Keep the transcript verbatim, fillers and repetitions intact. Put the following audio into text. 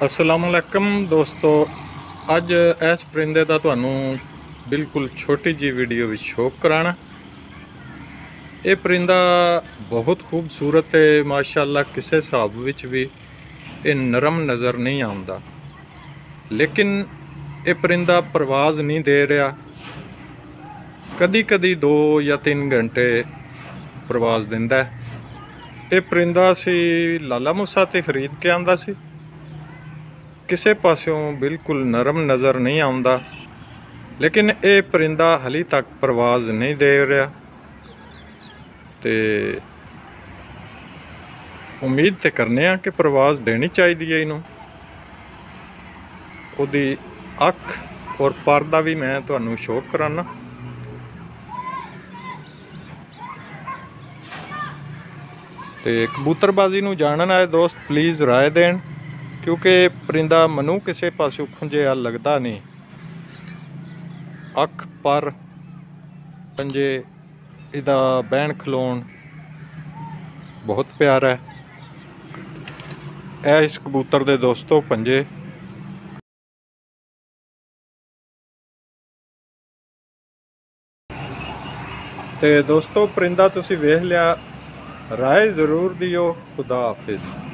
असलामुअलैकुम दोस्तों, अज इस परिंदे का तुहानू बिल्कुल छोटी जी वीडियो भी शौक कराना। ये परिंदा बहुत खूबसूरत है माशाअल्लाह, किसी हिसाब विच भी ये नरम नज़र नहीं आता, लेकिन ये परिंदा परवाज़ नहीं दे रहा। कदी कदी दो या तीन घंटे परवाज़ दिंदा है। ये परिंदा असी लाला मूसा ते खरीद के आंदा सी, किसी पासों बिल्कुल नरम नज़र नहीं आता, लेकिन ये परिंदा हाली तक परवाज़ नहीं दे रहा। तो उम्मीद तो करने कि परवाज़ देनी चाहिए इनू। उहदी अख और पर दा भी मैं तुहानू शौक कराना। तो कबूतरबाजी नू जानन आए दोस्त प्लीज़ राय देन, क्योंकि परिंदा मनु किसी पासों खुंझिया लगता नहीं। अख पर पंजे इदा बैन खलोन बहुत प्यारा है। यह इस कबूतर दे दोस्तों पंजे। तो दोस्तों परिंदा तुसी वेख लिया, राय जरूर दियो। खुदा हाफिज।